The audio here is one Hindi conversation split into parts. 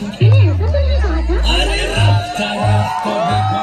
मैंने ऐसा तो नहीं कहा था। अरे रास्ता रास्ता देखो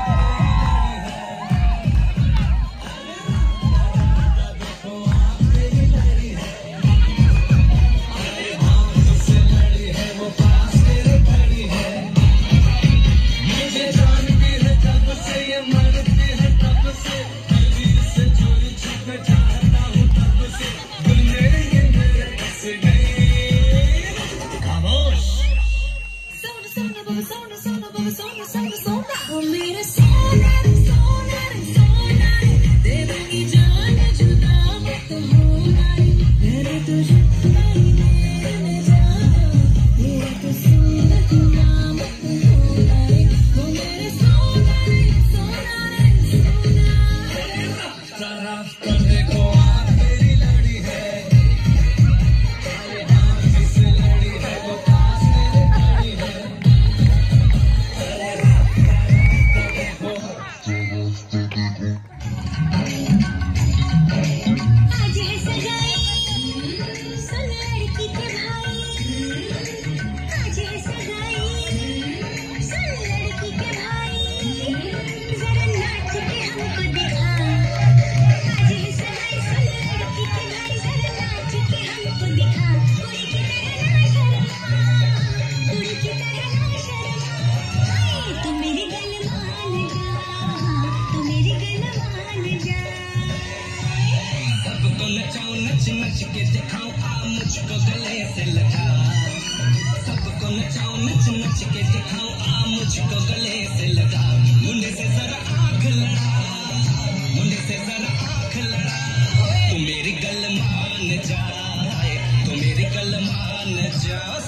नच नच के दिखाऊं आ मुझको गले से लगा सबको नचाऊं नच नच के दिखाऊं आ मुझको गले से लगा मुंडे से जरा आंख लड़ा मुंडे से जरा आंख लड़ा तू मेरी गल मान जा तू मेरी गल मान जा